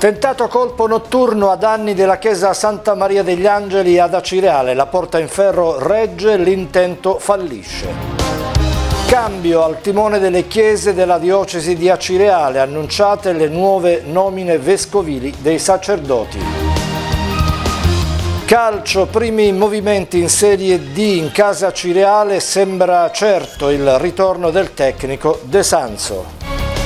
Tentato colpo notturno a danni della chiesa Santa Maria degli Angeli ad Acireale. La porta in ferro regge, l'intento fallisce. Cambio al timone delle chiese della diocesi di Acireale, annunciate le nuove nomine vescovili dei sacerdoti. Calcio, primi movimenti in Serie D in casa Acireale, sembra certo il ritorno del tecnico De Sanzo.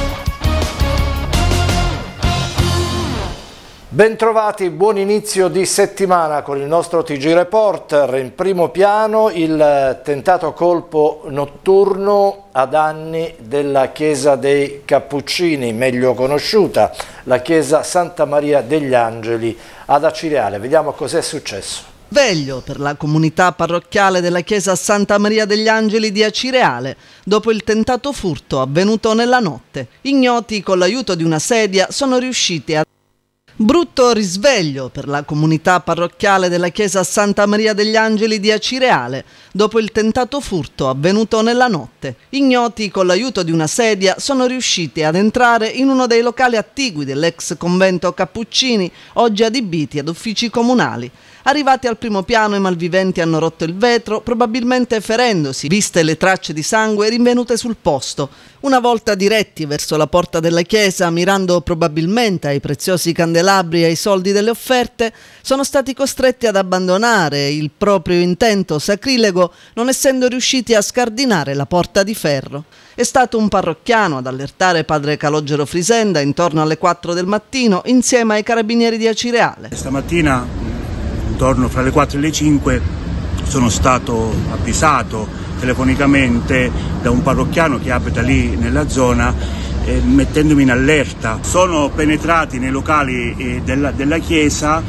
Bentrovati, buon inizio di settimana con il nostro TG Reporter. In primo piano il tentato colpo notturno a danni della chiesa dei Cappuccini, meglio conosciuta, la chiesa Santa Maria degli Angeli ad Acireale. Vediamo cos'è successo. Sveglio per la comunità parrocchiale della chiesa Santa Maria degli Angeli di Acireale dopo il tentato furto avvenuto nella notte. Ignoti con l'aiuto di una sedia sono riusciti a brutto risveglio per la comunità parrocchiale della chiesa Santa Maria degli Angeli di Acireale dopo il tentato furto avvenuto nella notte. Ignoti con l'aiuto di una sedia sono riusciti ad entrare in uno dei locali attigui dell'ex convento Cappuccini, oggi adibiti ad uffici comunali. Arrivati al primo piano, i malviventi hanno rotto il vetro, probabilmente ferendosi, viste le tracce di sangue rinvenute sul posto. Una volta diretti verso la porta della chiesa, mirando probabilmente ai preziosi candelabri e ai soldi delle offerte, sono stati costretti ad abbandonare il proprio intento sacrilego, non essendo riusciti a scardinare la porta di ferro. È stato un parrocchiano ad allertare padre Calogero Frisenda intorno alle 4 del mattino insieme ai carabinieri di Acireale. Stamattina, intorno fra le 4 e le 5, sono stato avvisato telefonicamente da un parrocchiano che abita lì nella zona, mettendomi in allerta. Sono penetrati nei locali della chiesa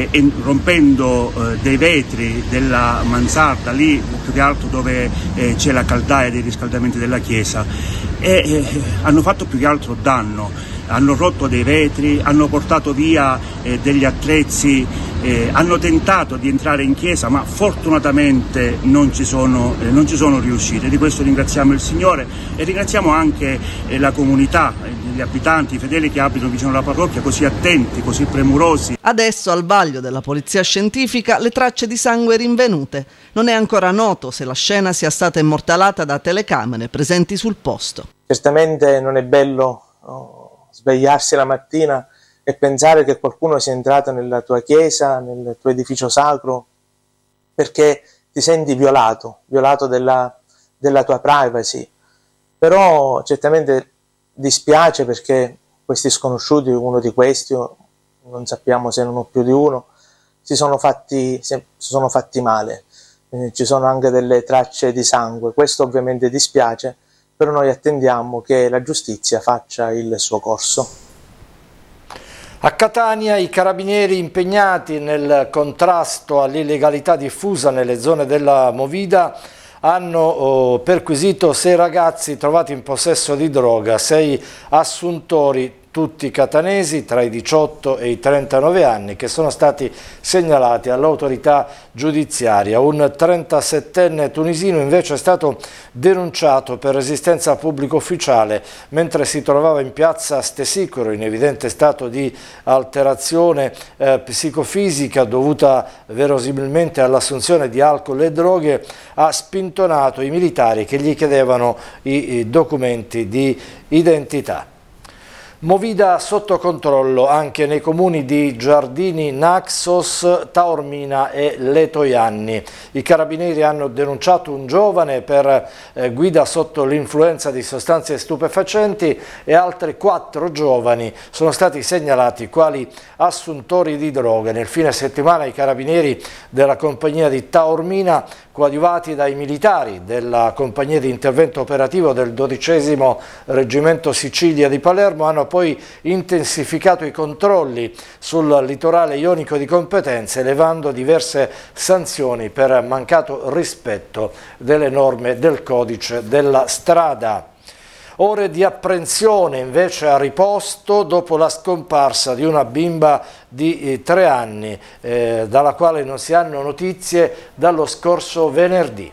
rompendo dei vetri della mansarda, lì più che altro dove c'è la caldaia dei riscaldamenti della chiesa, e hanno fatto più che altro danno. Hanno rotto dei vetri, hanno portato via degli attrezzi, hanno tentato di entrare in chiesa, ma fortunatamente non ci sono riusciti. Di questo ringraziamo il Signore e ringraziamo anche la comunità, gli abitanti, i fedeli che abitano vicino alla parrocchia, così attenti, così premurosi. Adesso al vaglio della polizia scientifica le tracce di sangue rinvenute. Non è ancora noto se la scena sia stata immortalata da telecamere presenti sul posto. Certamente non è bello svegliarsi la mattina e pensare che qualcuno sia entrato nella tua chiesa, nel tuo edificio sacro, perché ti senti violato della tua privacy. Però certamente dispiace perché questi sconosciuti, uno di questi, non sappiamo se non ho più di uno, si sono fatti male. Ci sono anche delle tracce di sangue. Questo ovviamente dispiace, però noi attendiamo che la giustizia faccia il suo corso. A Catania i carabinieri impegnati nel contrasto all'illegalità diffusa nelle zone della Movida hanno perquisito 6 ragazzi trovati in possesso di droga, 6 assuntori, tutti catanesi tra i 18 e i 39 anni, che sono stati segnalati all'autorità giudiziaria. Un 37enne tunisino invece è stato denunciato per resistenza a pubblico ufficiale mentre si trovava in piazza Stesicoro in evidente stato di alterazione psicofisica dovuta verosimilmente all'assunzione di alcol e droghe. Ha spintonato i militari che gli chiedevano i documenti di identità. Movida sotto controllo anche nei comuni di Giardini, Naxos, Taormina e Letojanni. I carabinieri hanno denunciato un giovane per guida sotto l'influenza di sostanze stupefacenti e altri 4 giovani sono stati segnalati quali assuntori di droga. Nel fine settimana i carabinieri della compagnia di Taormina, coadiuvati dai militari della compagnia di intervento operativo del 12° Reggimento Sicilia di Palermo, hanno poi intensificato i controlli sul litorale ionico di competenza, elevando diverse sanzioni per mancato rispetto delle norme del codice della strada. Ore di apprensione invece a Riposto dopo la scomparsa di una bimba di 3 anni, dalla quale non si hanno notizie dallo scorso venerdì.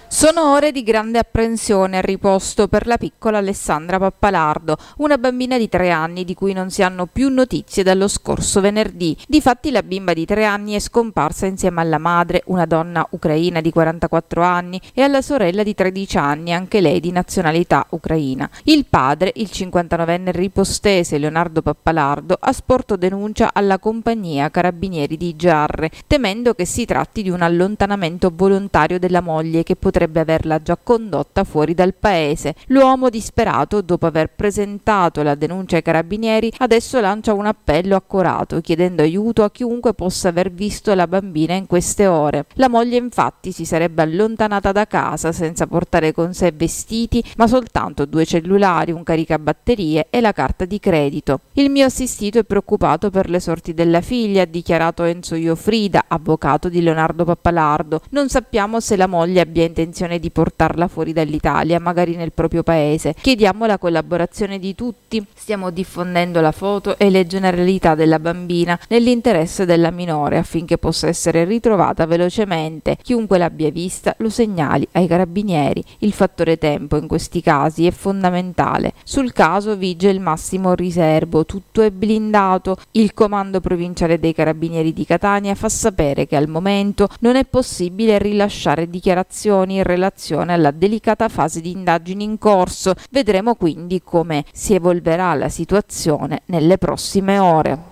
Sono ore di grande apprensione a riposto per la piccola Alessandra Pappalardo, una bambina di 3 anni di cui non si hanno più notizie dallo scorso venerdì. Difatti la bimba di 3 anni è scomparsa insieme alla madre, una donna ucraina di 44 anni, e alla sorella di 13 anni, anche lei di nazionalità ucraina. Il padre, il 59enne ripostese Leonardo Pappalardo, ha sporto denuncia alla compagnia Carabinieri di Giarre, temendo che si tratti di un allontanamento volontario della moglie che potrebbe averla già condotta fuori dal paese. L'uomo, disperato dopo aver presentato la denuncia ai carabinieri, adesso lancia un appello accorato chiedendo aiuto a chiunque possa aver visto la bambina in queste ore. La moglie infatti si sarebbe allontanata da casa senza portare con sé vestiti, ma soltanto 2 cellulari, un caricabatterie e la carta di credito. Il mio assistito è preoccupato per le sorti della figlia, ha dichiarato Enzo Iofrida, avvocato di Leonardo Pappalardo. Non sappiamo se la moglie abbia intenzione di portarla fuori dall'Italia, magari nel proprio paese. Chiediamo la collaborazione di tutti. Stiamo diffondendo la foto e le generalità della bambina nell'interesse della minore affinché possa essere ritrovata velocemente. Chiunque l'abbia vista lo segnali ai carabinieri. Il fattore tempo in questi casi è fondamentale. Sul caso vige il massimo riservo, tutto è blindato. Il comando provinciale dei carabinieri di Catania fa sapere che al momento non è possibile rilasciare dichiarazioni in relazione alla delicata fase di indagini in corso. Vedremo quindi come si evolverà la situazione nelle prossime ore.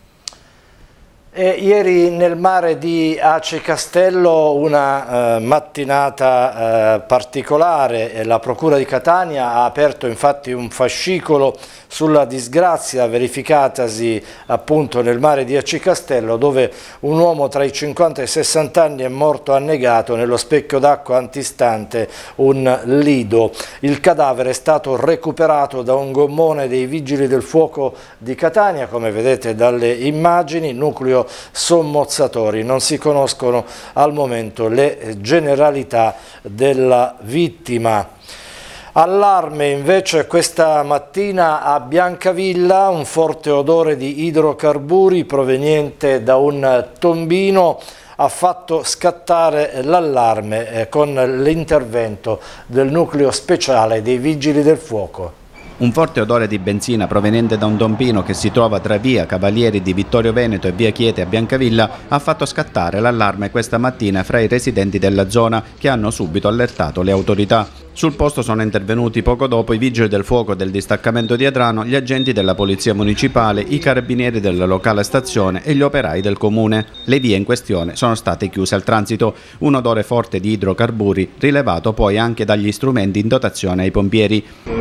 Ieri nel mare di Aci Castello una mattinata particolare, la Procura di Catania ha aperto infatti un fascicolo sulla disgrazia verificatasi appunto nel mare di Aci Castello, dove un uomo tra i 50 e i 60 anni è morto annegato nello specchio d'acqua antistante un lido. Il cadavere è stato recuperato da un gommone dei Vigili del Fuoco di Catania, come vedete dalle immagini, nucleo sommozzatori. Non si conoscono al momento le generalità della vittima. Allarme invece questa mattina a Biancavilla, un forte odore di idrocarburi proveniente da un tombino ha fatto scattare l'allarme con l'intervento del nucleo speciale dei Vigili del Fuoco. Un forte odore di benzina proveniente da un tombino che si trova tra via Cavalieri di Vittorio Veneto e via Chiete a Biancavilla ha fatto scattare l'allarme questa mattina fra i residenti della zona, che hanno subito allertato le autorità. Sul posto sono intervenuti poco dopo i vigili del fuoco del distaccamento di Adrano, gli agenti della polizia municipale, i carabinieri della locale stazione e gli operai del comune. Le vie in questione sono state chiuse al transito. Un odore forte di idrocarburi rilevato poi anche dagli strumenti in dotazione ai pompieri.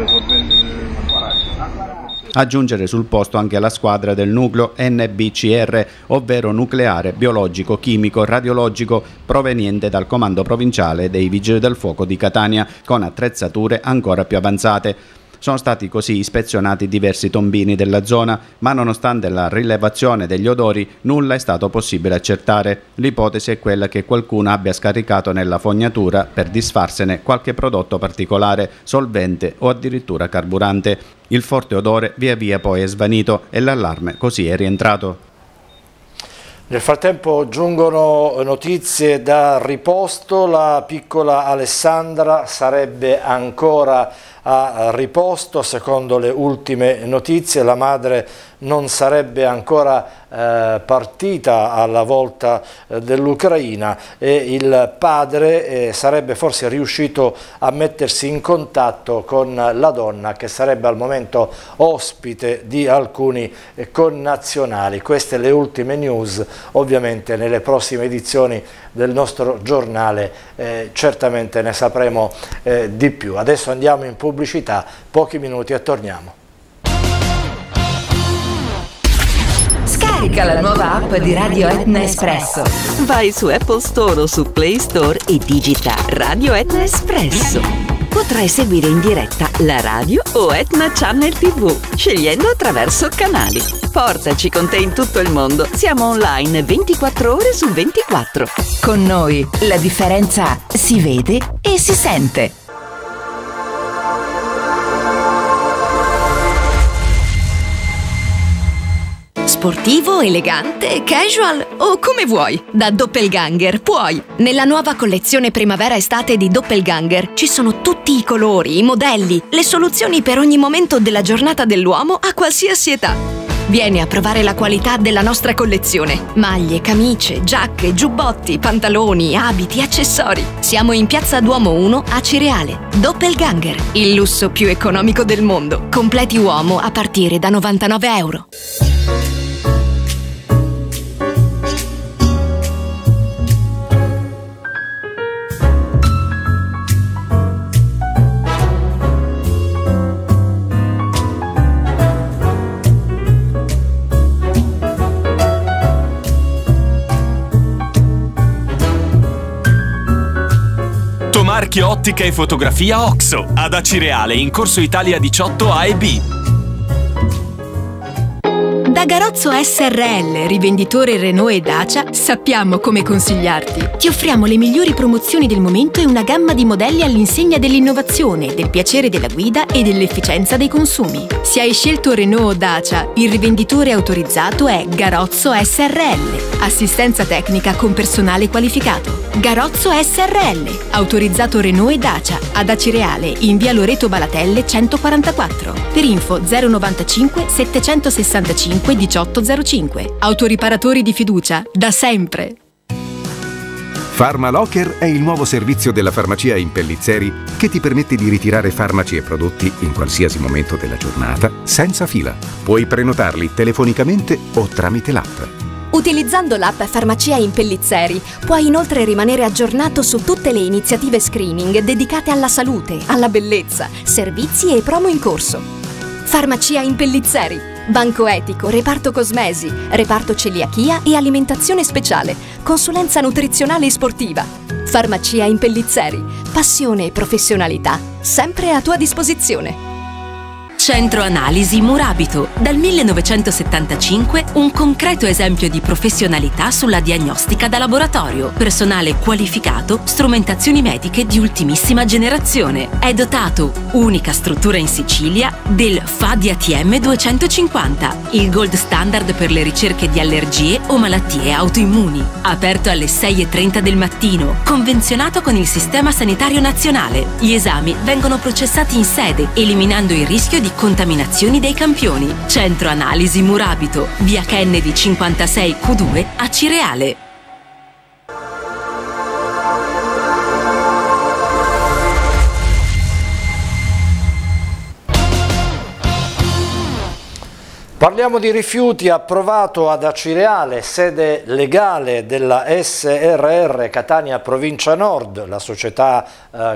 A giungere sul posto anche la squadra del nucleo NBCR, ovvero nucleare, biologico, chimico, radiologico, proveniente dal comando provinciale dei Vigili del Fuoco di Catania, con attrezzature ancora più avanzate. Sono stati così ispezionati diversi tombini della zona, ma nonostante la rilevazione degli odori nulla è stato possibile accertare. L'ipotesi è quella che qualcuno abbia scaricato nella fognatura per disfarsene qualche prodotto particolare, solvente o addirittura carburante. Il forte odore via via poi è svanito e l'allarme così è rientrato. Nel frattempo giungono notizie da riposto. La piccola Alessandra sarebbe ancora a riposto, secondo le ultime notizie. La madre non sarebbe ancora partita alla volta dell'Ucraina e il padre sarebbe forse riuscito a mettersi in contatto con la donna, che sarebbe al momento ospite di alcuni connazionali. Queste le ultime news. Ovviamente nelle prossime edizioni del nostro giornale certamente ne sapremo di più. Adesso andiamo in pubblicità, pochi minuti e torniamo. Scarica la nuova app di Radio Etna Espresso. Vai su Apple Store o su Play Store e digita Radio Etna Espresso. Potrai seguire in diretta la radio o Etna Channel TV, scegliendo attraverso canali. Portaci con te in tutto il mondo. Siamo online 24 ore su 24. Con noi la differenza si vede e si sente. Sportivo, elegante, casual o come vuoi. Da Doppelganger puoi. Nella nuova collezione primavera-estate di Doppelganger ci sono tutti i colori, i modelli, le soluzioni per ogni momento della giornata dell'uomo a qualsiasi età. Vieni a provare la qualità della nostra collezione. Maglie, camicie, giacche, giubbotti, pantaloni, abiti, accessori. Siamo in Piazza Duomo 1 a Cireale. Doppelganger, il lusso più economico del mondo. Completi uomo a partire da €99. Marchio Ottica e Fotografia Oxo, ad Acireale, in Corso Italia 18 A e B. Da Garozzo SRL, rivenditore Renault e Dacia, sappiamo come consigliarti. Ti offriamo le migliori promozioni del momento e una gamma di modelli all'insegna dell'innovazione, del piacere della guida e dell'efficienza dei consumi. Se hai scelto Renault o Dacia, il rivenditore autorizzato è Garozzo SRL. Assistenza tecnica con personale qualificato. Garozzo SRL, autorizzato Renault e Dacia, ad Acireale, in via Loreto Balatelle 144. Per info 095 765 1805. Autoriparatori di fiducia, da sempre. Farmalocker è il nuovo servizio della farmacia in Pellizzeri che ti permette di ritirare farmaci e prodotti in qualsiasi momento della giornata senza fila. Puoi prenotarli telefonicamente o tramite l'app. Utilizzando l'app Farmacia in Pellizzeri puoi inoltre rimanere aggiornato su tutte le iniziative screening dedicate alla salute, alla bellezza, servizi e promo in corso. Farmacia in Pellizzeri, banco etico, reparto cosmesi, reparto celiachia e alimentazione speciale, consulenza nutrizionale e sportiva. Farmacia in Pellizzeri, passione e professionalità sempre a tua disposizione. Centro Analisi Murabito. Dal 1975 un concreto esempio di professionalità sulla diagnostica da laboratorio. Personale qualificato, strumentazioni mediche di ultimissima generazione. È dotato, unica struttura in Sicilia, del FADI ATM 250, il gold standard per le ricerche di allergie o malattie autoimmuni. Aperto alle 6:30 del mattino, convenzionato con il Sistema Sanitario Nazionale. Gli esami vengono processati in sede, eliminando il rischio di contaminazioni dei campioni. Centro Analisi Murabito, via Kennedy 56 Q2 a Cireale. Parliamo di rifiuti. Approvato ad Acireale, sede legale della SRR Catania Provincia Nord, la società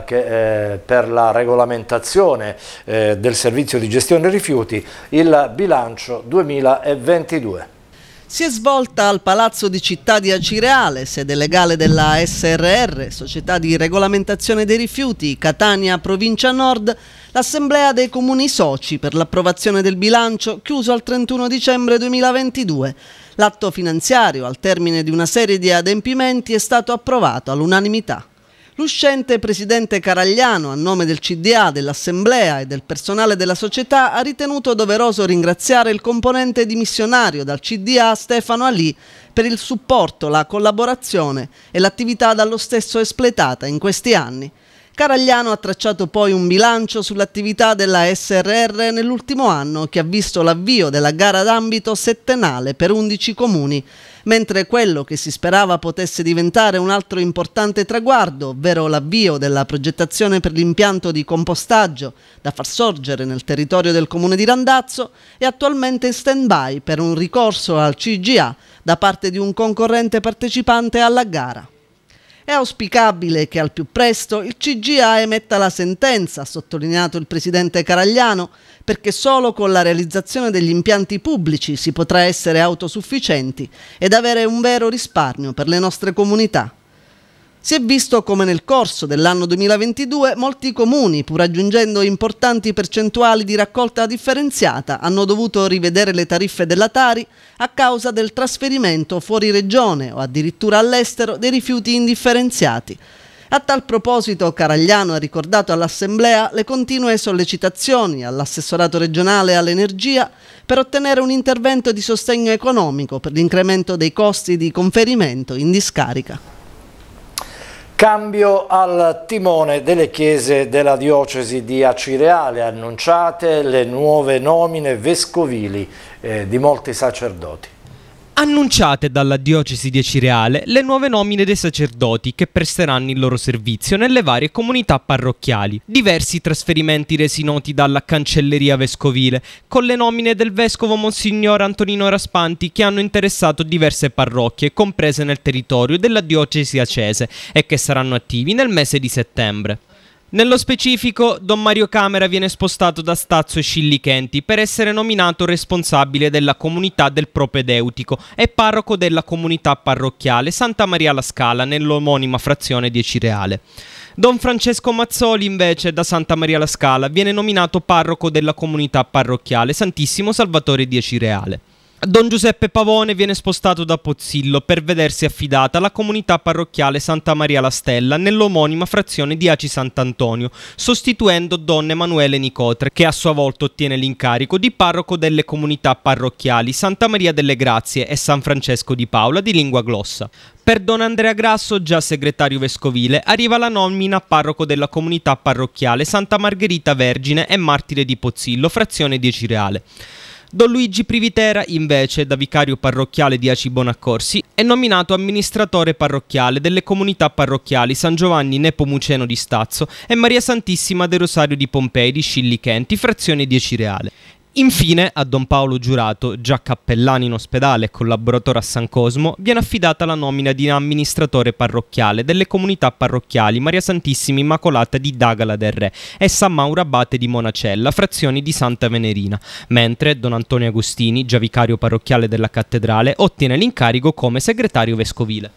per la regolamentazione del servizio di gestione dei rifiuti, il bilancio 2022. Si è svolta al Palazzo di Città di Acireale, sede legale della SRR, Società di Regolamentazione dei Rifiuti, Catania Provincia Nord, l'Assemblea dei Comuni Soci per l'approvazione del bilancio chiuso al 31 dicembre 2022. L'atto finanziario, al termine di una serie di adempimenti, è stato approvato all'unanimità. L'uscente presidente Caragliano, a nome del CDA, dell'Assemblea e del personale della società, ha ritenuto doveroso ringraziare il componente dimissionario dal CDA Stefano Ali per il supporto, la collaborazione e l'attività dallo stesso espletata in questi anni. Caragliano ha tracciato poi un bilancio sull'attività della SRR nell'ultimo anno, che ha visto l'avvio della gara d'ambito settenale per 11 comuni, mentre quello che si sperava potesse diventare un altro importante traguardo, ovvero l'avvio della progettazione per l'impianto di compostaggio da far sorgere nel territorio del comune di Randazzo, è attualmente in stand-by per un ricorso al CGA da parte di un concorrente partecipante alla gara. È auspicabile che al più presto il CGA emetta la sentenza, ha sottolineato il presidente Caragliano, perché solo con la realizzazione degli impianti pubblici si potrà essere autosufficienti ed avere un vero risparmio per le nostre comunità. Si è visto come nel corso dell'anno 2022 molti comuni, pur aggiungendo importanti percentuali di raccolta differenziata, hanno dovuto rivedere le tariffe della Tari a causa del trasferimento fuori regione o addirittura all'estero dei rifiuti indifferenziati. A tal proposito Caragliano ha ricordato all'Assemblea le continue sollecitazioni all'assessorato regionale all'energia per ottenere un intervento di sostegno economico per l'incremento dei costi di conferimento in discarica. Cambio al timone delle chiese della diocesi di Acireale, annunciate le nuove nomine vescovili di molti sacerdoti. Annunciate dalla diocesi di Acireale le nuove nomine dei sacerdoti che presteranno il loro servizio nelle varie comunità parrocchiali. Diversi trasferimenti resi noti dalla cancelleria vescovile, con le nomine del vescovo Monsignor Antonino Raspanti che hanno interessato diverse parrocchie comprese nel territorio della diocesi acese e che saranno attivi nel mese di settembre. Nello specifico, Don Mario Camera viene spostato da Stazzo e Scillichenti per essere nominato responsabile della comunità del propedeutico e parroco della comunità parrocchiale Santa Maria la Scala nell'omonima frazione di Acireale. Don Francesco Mazzoli invece da Santa Maria la Scala viene nominato parroco della comunità parrocchiale Santissimo Salvatore di Acireale. Don Giuseppe Pavone viene spostato da Pozzillo per vedersi affidata la comunità parrocchiale Santa Maria la Stella nell'omonima frazione di Aci Sant'Antonio, sostituendo Don Emanuele Nicotre, che a sua volta ottiene l'incarico di parroco delle comunità parrocchiali Santa Maria delle Grazie e San Francesco di Paola di Lingua Glossa. Per Don Andrea Grasso, già segretario vescovile, arriva la nomina a parroco della comunità parrocchiale Santa Margherita Vergine e Martire di Pozzillo, frazione di Acireale. Don Luigi Privitera, invece, da vicario parrocchiale di Aci Bonaccorsi, è nominato amministratore parrocchiale delle comunità parrocchiali San Giovanni Nepomuceno di Stazzo e Maria Santissima del Rosario di Pompei di Scillichenti, frazione di Acireale. Infine, a Don Paolo Giurato, già cappellano in ospedale e collaboratore a San Cosmo, viene affidata la nomina di amministratore parrocchiale delle comunità parrocchiali Maria Santissima Immacolata di Dagala del Re e San Mauro Abate di Monacella, frazioni di Santa Venerina, mentre Don Antonio Agostini, già vicario parrocchiale della cattedrale, ottiene l'incarico come segretario vescovile.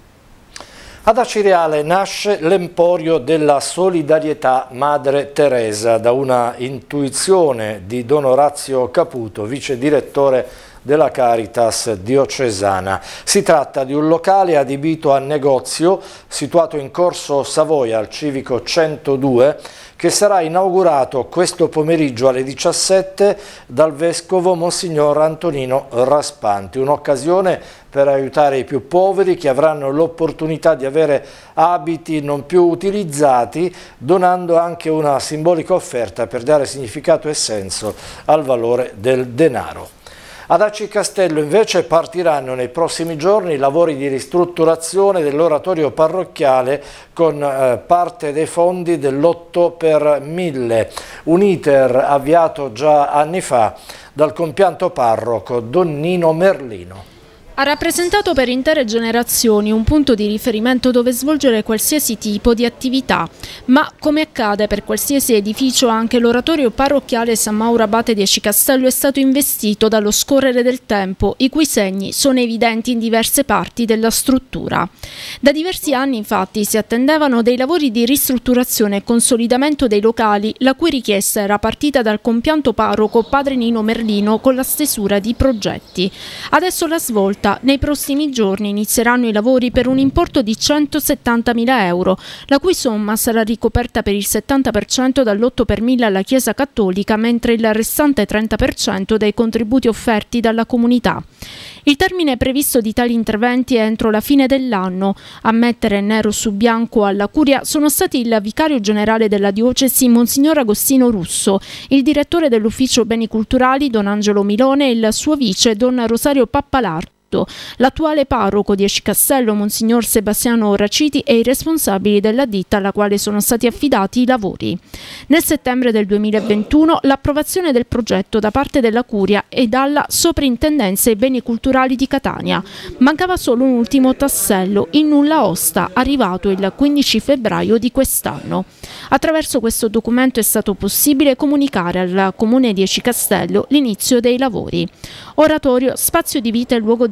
Ad Acireale nasce l'Emporio della Solidarietà Madre Teresa da una intuizione di Don Orazio Caputo, vice direttore della Caritas diocesana. Si tratta di un locale adibito a negozio situato in Corso Savoia al Civico 102 che sarà inaugurato questo pomeriggio alle 17 dal vescovo Monsignor Antonino Raspanti, un'occasione per aiutare i più poveri che avranno l'opportunità di avere abiti non più utilizzati, donando anche una simbolica offerta per dare significato e senso al valore del denaro. Ad Aci Castello invece partiranno nei prossimi giorni i lavori di ristrutturazione dell'oratorio parrocchiale con parte dei fondi dell'8 per 1000, un iter avviato già anni fa dal compianto parroco Don Nino Merlino. Ha rappresentato per intere generazioni un punto di riferimento dove svolgere qualsiasi tipo di attività, ma come accade per qualsiasi edificio anche l'oratorio parrocchiale San Mauro Abate di Aci Castello è stato investito dallo scorrere del tempo, i cui segni sono evidenti in diverse parti della struttura. Da diversi anni infatti si attendevano dei lavori di ristrutturazione e consolidamento dei locali, la cui richiesta era partita dal compianto parroco Padre Nino Merlino con la stesura di progetti. Adesso la svolta. Nei prossimi giorni inizieranno i lavori per un importo di 170.000 euro, la cui somma sarà ricoperta per il 70% dall'8 per 1000 alla Chiesa Cattolica, mentre il restante 30% dai contributi offerti dalla comunità. Il termine previsto di tali interventi è entro la fine dell'anno. A mettere nero su bianco alla curia sono stati il vicario generale della diocesi Monsignor Agostino Russo, il direttore dell'ufficio beni culturali Don Angelo Milone e il suo vice Don Rosario Pappalardo, l'attuale parroco di Aci Castello Monsignor Sebastiano Raciti e i responsabili della ditta alla quale sono stati affidati i lavori. Nel settembre del 2021 l'approvazione del progetto da parte della Curia e dalla Soprintendenza ai Beni Culturali di Catania. Mancava solo un ultimo tassello, il nulla osta, arrivato il 15 febbraio di quest'anno. Attraverso questo documento è stato possibile comunicare al Comune di Aci Castello l'inizio dei lavori. Oratorio, spazio di vita e luogo di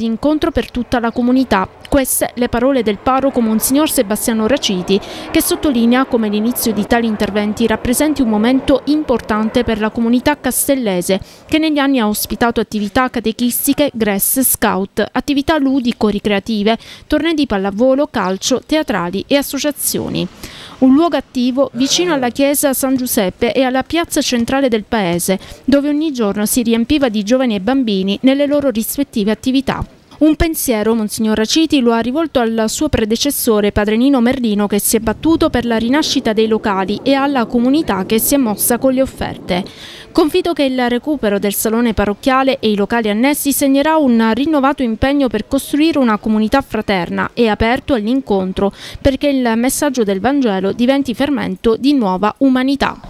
d'incontro per tutta la comunità. Queste le parole del parroco Monsignor Sebastiano Raciti, che sottolinea come l'inizio di tali interventi rappresenti un momento importante per la comunità castellese, che negli anni ha ospitato attività catechistiche, GRES, scout, attività ludico-ricreative, tornei di pallavolo, calcio, teatrali e associazioni. Un luogo attivo vicino alla chiesa San Giuseppe e alla piazza centrale del paese, dove ogni giorno si riempiva di giovani e bambini nelle loro rispettive attività. Un pensiero Monsignor Raciti lo ha rivolto al suo predecessore Padre Nino Merlino, che si è battuto per la rinascita dei locali, e alla comunità che si è mossa con le offerte. Confido che il recupero del salone parrocchiale e i locali annessi segnerà un rinnovato impegno per costruire una comunità fraterna e aperto all'incontro, perché il messaggio del Vangelo diventi fermento di nuova umanità.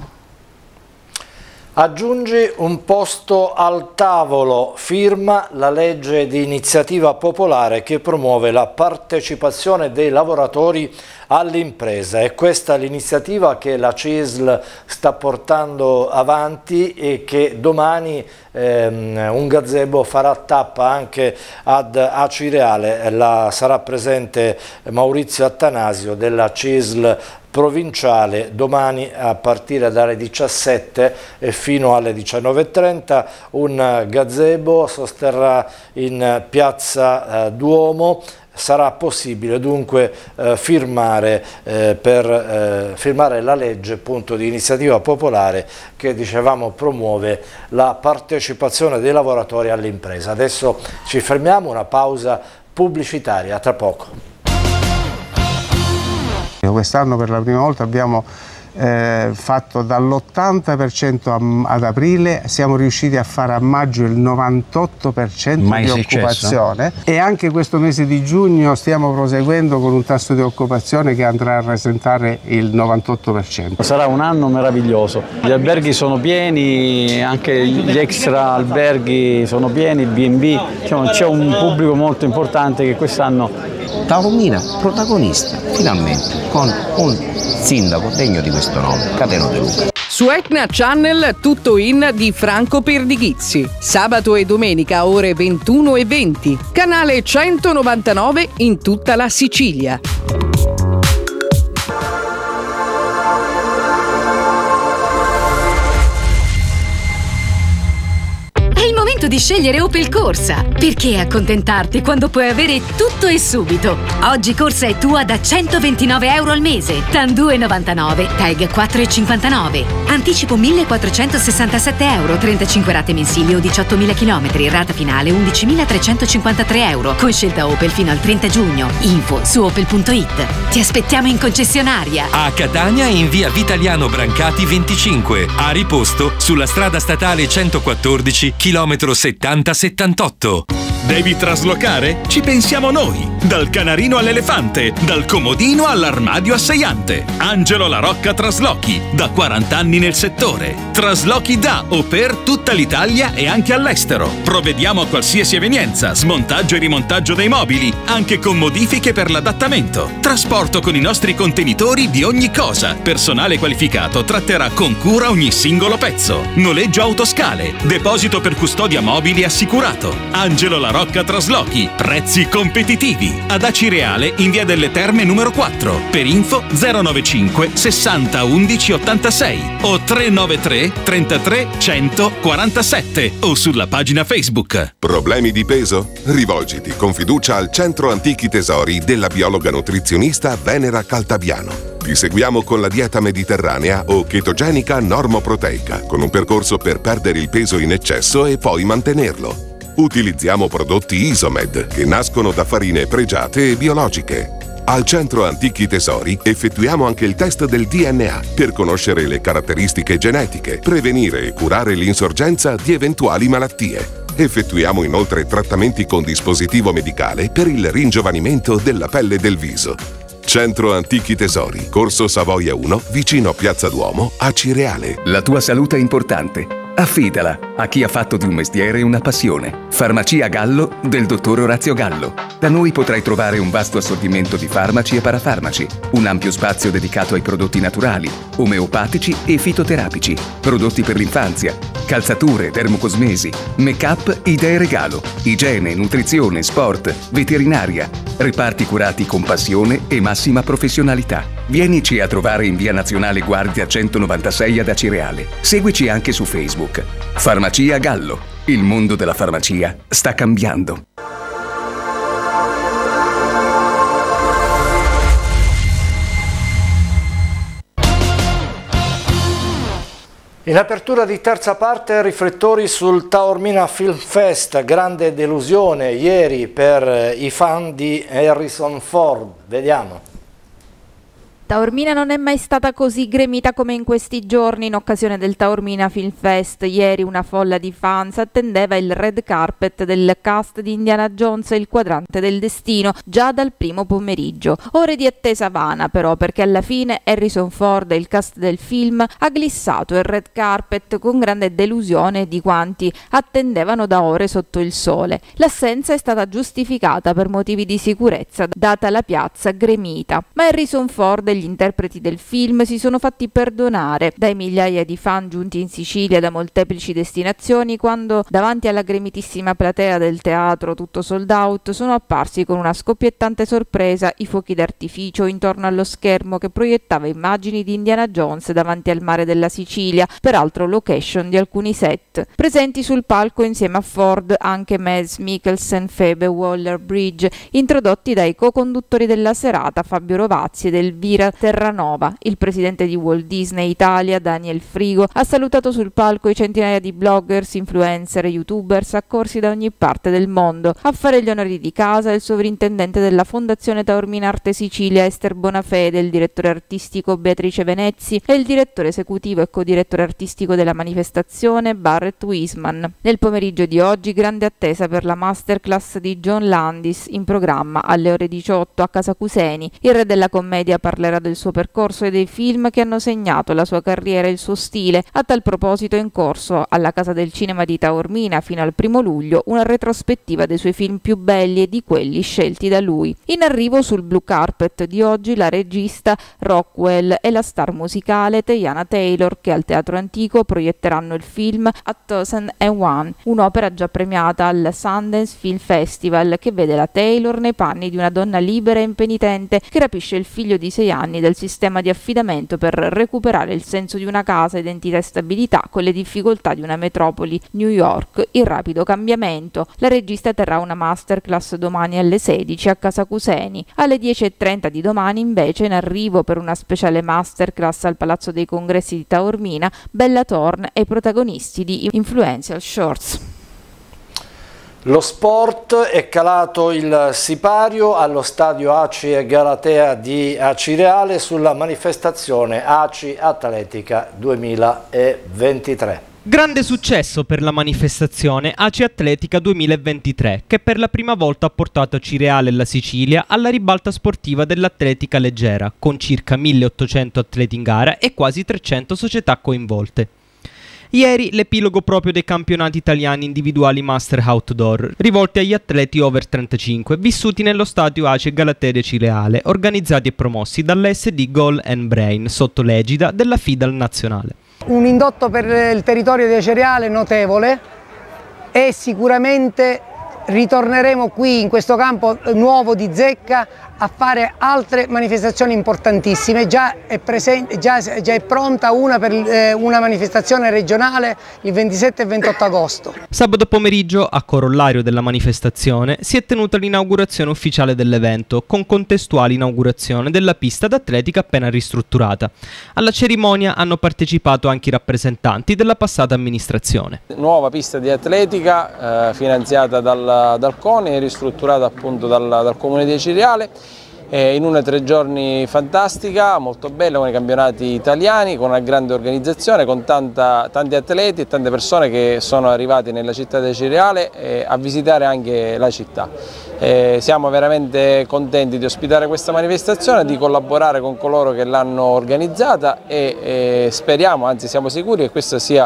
Aggiungi un posto al tavolo, firma la legge di iniziativa popolare che promuove la partecipazione dei lavoratori all'impresa. È questa l'iniziativa che la CISL sta portando avanti e che domani un gazebo farà tappa anche ad Acireale. Sarà presente Maurizio Attanasio della CISL provinciale domani a partire dalle 17 e fino alle 19:30. Un gazebo sosterrà in piazza Duomo. Sarà possibile dunque firmare la legge appunto di iniziativa popolare che, dicevamo, promuove la partecipazione dei lavoratori all'impresa. Adesso ci fermiamo, una pausa pubblicitaria, tra poco. Quest'anno per la prima volta abbiamo fatto dall'80% ad aprile, siamo riusciti a fare a maggio il 98% di occupazione, e anche questo mese di giugno stiamo proseguendo con un tasso di occupazione che andrà a rasentare il 98%. Sarà un anno meraviglioso, gli alberghi sono pieni, anche gli extra alberghi sono pieni, B&B, c'è un pubblico molto importante che quest'anno... Taormina protagonista finalmente con un sindaco degno di questo nome, Cateno De Luca. Su Etna Channel tutto in di Franco Perdighizzi, sabato e domenica ore 21:20, canale 199 in tutta la Sicilia. Di scegliere Opel Corsa. Perché accontentarti quando puoi avere tutto e subito? Oggi Corsa è tua da 129 euro al mese, TAN 2,99, TAG 4,59. Anticipo 1.467 euro, 35 rate mensili o 18.000 km, rata finale 11.353 euro, con scelta Opel fino al 30 giugno. Info su opel.it. Ti aspettiamo in concessionaria. A Catania in via Vitaliano Brancati 25, a Riposto sulla strada statale 114, chilometro 70-78. Devi traslocare? Ci pensiamo noi! Dal canarino all'elefante, dal comodino all'armadio assaiante. Angelo La Rocca Traslochi, da 40 anni nel settore. Traslochi da o per tutta l'Italia e anche all'estero. Provvediamo a qualsiasi evenienza, smontaggio e rimontaggio dei mobili, anche con modifiche per l'adattamento. Trasporto con i nostri contenitori di ogni cosa. Personale qualificato tratterà con cura ogni singolo pezzo. Noleggio autoscale, deposito per custodia mobili assicurato. Angelo La Rocca Traslochi, prezzi competitivi. Ad Acireale in via delle Terme numero 4. Per info 095 60 11 86 o 393 33 147 o sulla pagina Facebook. Problemi di peso? Rivolgiti con fiducia al Centro Antichi Tesori della biologa nutrizionista Venera Caltabiano. Ti seguiamo con la dieta mediterranea o chetogenica normoproteica, con un percorso per perdere il peso in eccesso e poi mantenerlo. Utilizziamo prodotti Isomed che nascono da farine pregiate e biologiche. Al Centro Antichi Tesori effettuiamo anche il test del DNA per conoscere le caratteristiche genetiche, prevenire e curare l'insorgenza di eventuali malattie. Effettuiamo inoltre trattamenti con dispositivo medicale per il ringiovanimento della pelle e del viso. Centro Antichi Tesori, Corso Savoia 1, vicino a Piazza Duomo, Acireale. La tua salute è importante. Affidala a chi ha fatto di un mestiere una passione. Farmacia Gallo del dottor Orazio Gallo. Da noi potrai trovare un vasto assortimento di farmaci e parafarmaci, un ampio spazio dedicato ai prodotti naturali, omeopatici e fitoterapici, prodotti per l'infanzia, calzature, dermocosmesi, make-up, idee regalo, igiene, nutrizione, sport, veterinaria, reparti curati con passione e massima professionalità. Vienici a trovare in via Nazionale Guardia 196 ad Acireale. Seguici anche su Facebook. Farmacia Gallo. Il mondo della farmacia sta cambiando. In apertura di terza parte, riflettori sul Taormina Film Fest, grande delusione ieri per i fan di Harrison Ford. Vediamo. Taormina non è mai stata così gremita come in questi giorni in occasione del Taormina Film Fest. Ieri una folla di fans attendeva il red carpet del cast di Indiana Jones e il quadrante del destino già dal primo pomeriggio. Ore di attesa vana però, perché alla fine Harrison Ford e il cast del film ha glissato il red carpet con grande delusione di quanti attendevano da ore sotto il sole. L'assenza è stata giustificata per motivi di sicurezza, data la piazza gremita, ma Harrison Ford e gli interpreti del film si sono fatti perdonare dai migliaia di fan giunti in Sicilia da molteplici destinazioni, quando davanti alla gremitissima platea del teatro tutto sold out sono apparsi con una scoppiettante sorpresa i fuochi d'artificio intorno allo schermo che proiettava immagini di Indiana Jones davanti al mare della Sicilia, peraltro location di alcuni set. Presenti sul palco insieme a Ford anche Mads Mikkelsen, Phoebe Waller-Bridge, introdotti dai co-conduttori della serata Fabio Rovazzi ed Elvira Terranova. Il presidente di Walt Disney Italia, Daniel Frigo, ha salutato sul palco i centinaia di bloggers, influencer e youtubers accorsi da ogni parte del mondo. A fare gli onori di casa il sovrintendente della Fondazione Taormina Arte Sicilia Ester Bonafede, il direttore artistico Beatrice Venezzi e il direttore esecutivo e codirettore artistico della manifestazione Barrett Wiseman. Nel pomeriggio di oggi grande attesa per la masterclass di John Landis, in programma alle ore 18 a Casa Cuseni. Il re della commedia parlerà del suo percorso e dei film che hanno segnato la sua carriera e il suo stile. A tal proposito è in corso alla Casa del Cinema di Taormina fino al 1° luglio una retrospettiva dei suoi film più belli e di quelli scelti da lui. In arrivo sul blue carpet di oggi la regista Rockwell e la star musicale Teyana Taylor, che al Teatro Antico proietteranno il film A 1001, un'opera già premiata al Sundance Film Festival, che vede la Taylor nei panni di una donna libera e impenitente che rapisce il figlio di 6 anni del sistema di affidamento per recuperare il senso di una casa, identità e stabilità con le difficoltà di una metropoli, New York, in rapido cambiamento. La regista terrà una masterclass domani alle 16 a Casa Cuseni. Alle 10:30 di domani invece in arrivo per una speciale masterclass al Palazzo dei Congressi di Taormina Bella Thorne e i protagonisti di Influential Shorts. Lo sport, è calato il sipario allo stadio ACI e Galatea di Acireale sulla manifestazione ACI Atletica 2023. Grande successo per la manifestazione ACI Atletica 2023, che per la prima volta ha portato Acireale e la Sicilia alla ribalta sportiva dell'atletica leggera, con circa 1800 atleti in gara e quasi 300 società coinvolte. Ieri l'epilogo proprio dei campionati italiani individuali Master Outdoor, rivolti agli atleti over 35, vissuti nello stadio ACI Galatea di Acireale, organizzati e promossi dall'SD Goal and Brain, sotto l'egida della FIDAL nazionale. Un indotto per il territorio di Acireale notevole e sicuramente ritorneremo qui in questo campo nuovo di Zecca a fare altre manifestazioni importantissime. Già è pronta una per una manifestazione regionale il 27 e 28 agosto. Sabato pomeriggio, a corollario della manifestazione, si è tenuta l'inaugurazione ufficiale dell'evento, con contestuale inaugurazione della pista d'atletica appena ristrutturata. Alla cerimonia hanno partecipato anche i rappresentanti della passata amministrazione. Nuova pista di atletica finanziata dal CONI e ristrutturata appunto dal Comune di Acireale. In una 3 giorni fantastica, molto bella, con i campionati italiani, con una grande organizzazione, con tanti atleti e tante persone che sono arrivate nella città di Acireale a visitare anche la città. Siamo veramente contenti di ospitare questa manifestazione, di collaborare con coloro che l'hanno organizzata e speriamo, anzi siamo sicuri che questo sia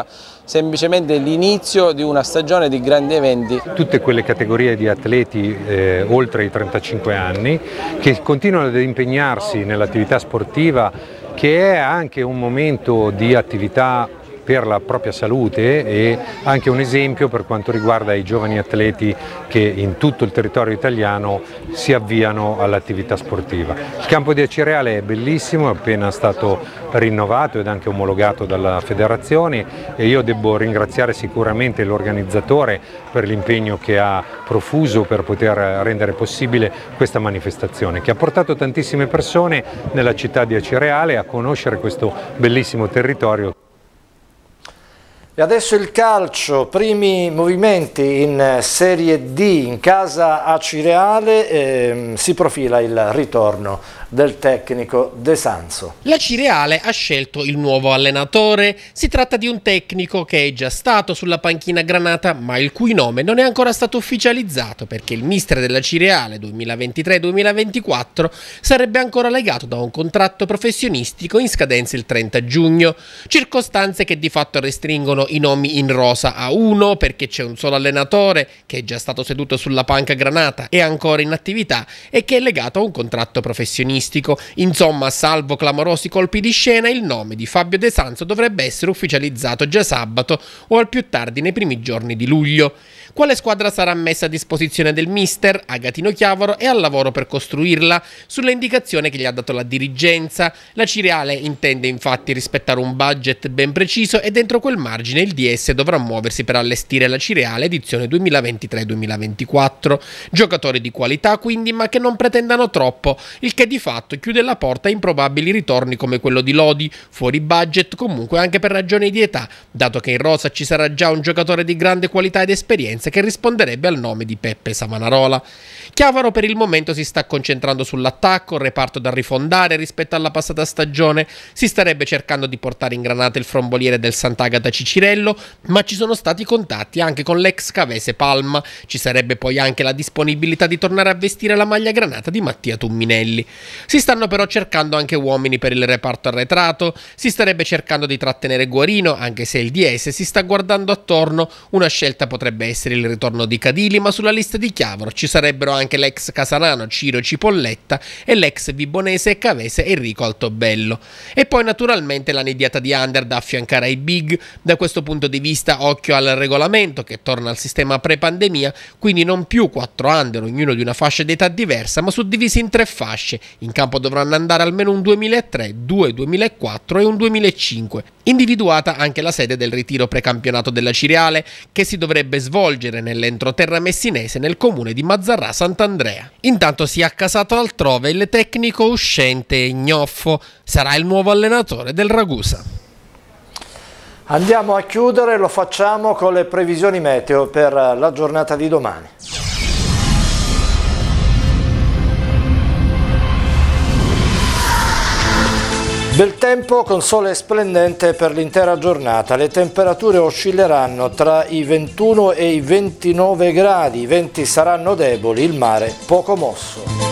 semplicemente l'inizio di una stagione di grandi eventi. Tutte quelle categorie di atleti oltre i 35 anni che continuano ad impegnarsi nell'attività sportiva, che è anche un momento di attività per la propria salute e anche un esempio per quanto riguarda i giovani atleti che in tutto il territorio italiano si avviano all'attività sportiva. Il campo di Acireale è bellissimo, è appena stato rinnovato ed anche omologato dalla federazione e io devo ringraziare sicuramente l'organizzatore per l'impegno che ha profuso per poter rendere possibile questa manifestazione, che ha portato tantissime persone nella città di Acireale a conoscere questo bellissimo territorio. E adesso il calcio, primi movimenti in Serie D, in casa Acireale, si profila il ritorno del tecnico De Sanso. L'Acireale ha scelto il nuovo allenatore, si tratta di un tecnico che è già stato sulla panchina granata ma il cui nome non è ancora stato ufficializzato perché il mister dell'Acireale 2023-2024 sarebbe ancora legato da un contratto professionistico in scadenza il 30 giugno, circostanze che di fatto restringono i nomi in rosa a uno perché c'è un solo allenatore che è già stato seduto sulla panca granata e ancora in attività e che è legato a un contratto professionistico. Insomma, salvo clamorosi colpi di scena, il nome di Fabio De Sanso dovrebbe essere ufficializzato già sabato o al più tardi nei primi giorni di luglio. Quale squadra sarà messa a disposizione del mister? Agatino Chiavaro è al lavoro per costruirla, sulle indicazioni che gli ha dato la dirigenza. L'Acireale intende infatti rispettare un budget ben preciso e dentro quel margine il DS dovrà muoversi per allestire l'Acireale edizione 2023-2024. Giocatori di qualità quindi, ma che non pretendano troppo, il che di fatto chiude la porta a improbabili ritorni come quello di Lodi, fuori budget comunque anche per ragioni di età, dato che in rosa ci sarà già un giocatore di grande qualità ed esperienza che risponderebbe al nome di Peppe Savanarola. Chiavaro per il momento si sta concentrando sull'attacco, reparto da rifondare rispetto alla passata stagione, si starebbe cercando di portare in granata il fromboliere del Sant'Agata Cicirello, ma ci sono stati contatti anche con l'ex Cavese Palma, ci sarebbe poi anche la disponibilità di tornare a vestire la maglia granata di Mattia Tumminelli. Si stanno però cercando anche uomini per il reparto arretrato, si starebbe cercando di trattenere Guarino, anche se il DS si sta guardando attorno, una scelta potrebbe essere il ritorno di Cadili, ma sulla lista di Chiavaro ci sarebbero anche l'ex casanano Ciro Cipolletta e l'ex vibonese e cavese Enrico Altobello. E poi naturalmente la nidiata di under da affiancare ai big. Da questo punto di vista occhio al regolamento che torna al sistema pre-pandemia, quindi non più 4 under, ognuno di una fascia d'età diversa, ma suddivisi in 3 fasce. In campo dovranno andare almeno un 2003, 2 2004 e un 2005. Individuata anche la sede del ritiro precampionato dell'Acireale, che si dovrebbe svolgere nell'entroterra messinese nel comune di Mazzarrà Sant'Andrea. Intanto si è accasato altrove il tecnico uscente Ignoffo, sarà il nuovo allenatore del Ragusa. Andiamo a chiudere, lo facciamo con le previsioni meteo per la giornata di domani. Bel tempo con sole splendente per l'intera giornata, le temperature oscilleranno tra i 21 e i 29 gradi, i venti saranno deboli, il mare poco mosso.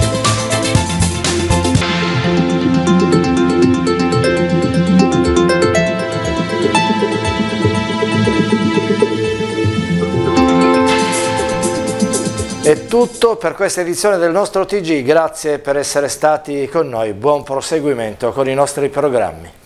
È tutto per questa edizione del nostro TG, grazie per essere stati con noi, buon proseguimento con i nostri programmi.